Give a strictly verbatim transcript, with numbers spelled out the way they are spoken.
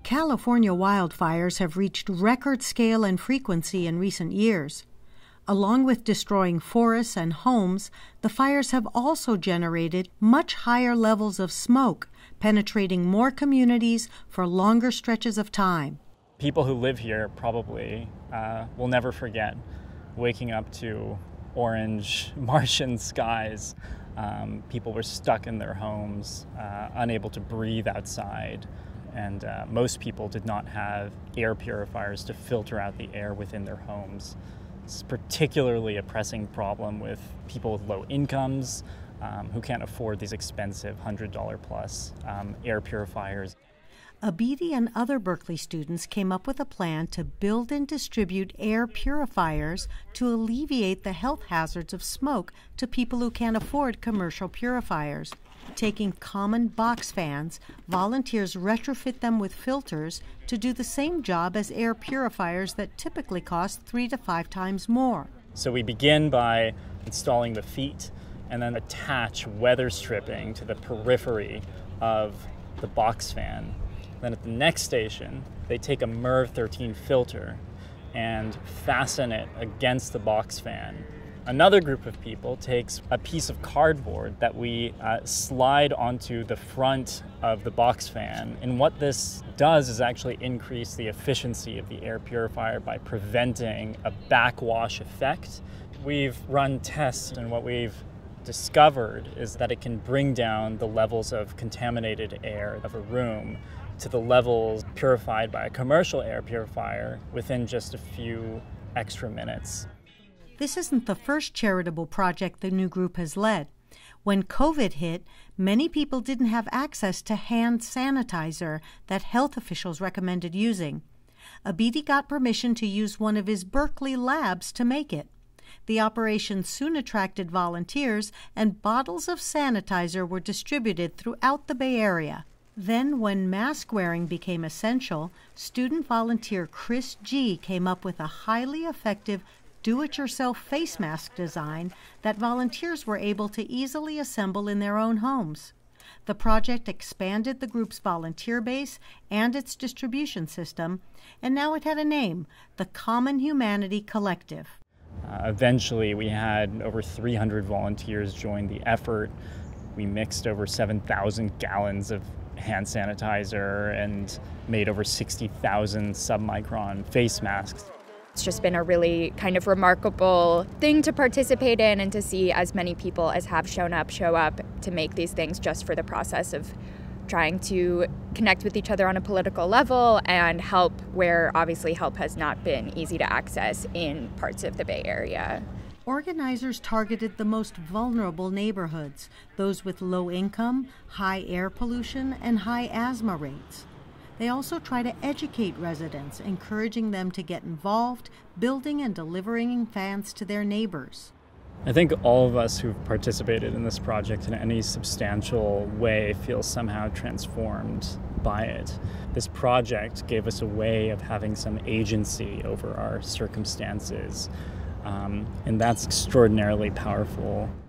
California wildfires have reached record scale and frequency in recent years. Along with destroying forests and homes, the fires have also generated much higher levels of smoke, penetrating more communities for longer stretches of time. People who live here probably uh, will never forget waking up to orange Martian skies. Um, people were stuck in their homes, uh, unable to breathe outside, and uh, most people did not have air purifiers to filter out the air within their homes. It's particularly a pressing problem with people with low incomes um, who can't afford these expensive one hundred dollars plus um, air purifiers. Abidi and other Berkeley students came up with a plan to build and distribute air purifiers to alleviate the health hazards of smoke to people who can't afford commercial purifiers. Taking common box fans, volunteers retrofit them with filters to do the same job as air purifiers that typically cost three to five times more. So we begin by installing the feet and then attach weather stripping to the periphery of the box fan. Then at the next station, they take a M E R V thirteen filter and fasten it against the box fan. Another group of people takes a piece of cardboard that we uh, slide onto the front of the box fan. And what this does is actually increase the efficiency of the air purifier by preventing a backwash effect. We've run tests, and what we've discovered is that it can bring down the levels of contaminated air of a room to the levels purified by a commercial air purifier within just a few extra minutes. This isn't the first charitable project the new group has led. When COVID hit, many people didn't have access to hand sanitizer that health officials recommended using. Abidi got permission to use one of his Berkeley labs to make it. The operation soon attracted volunteers, and bottles of sanitizer were distributed throughout the Bay Area. Then, when mask wearing became essential, student volunteer Chris G. came up with a highly effective do-it-yourself face mask design that volunteers were able to easily assemble in their own homes. The project expanded the group's volunteer base and its distribution system, and now it had a name, the Common Humanity Collective. Uh, eventually, we had over three hundred volunteers join the effort. We mixed over seven thousand gallons of hand sanitizer and made over sixty thousand submicron face masks. It's just been a really kind of remarkable thing to participate in, and to see as many people as have shown up show up to make these things just for the process of trying to connect with each other on a political level and help where obviously help has not been easy to access in parts of the Bay Area. Organizers targeted the most vulnerable neighborhoods, those with low income, high air pollution, and high asthma rates. They also try to educate residents, encouraging them to get involved, building and delivering fans to their neighbors. I think all of us who've participated in this project in any substantial way feel somehow transformed by it. This project gave us a way of having some agency over our circumstances, um, and that's extraordinarily powerful.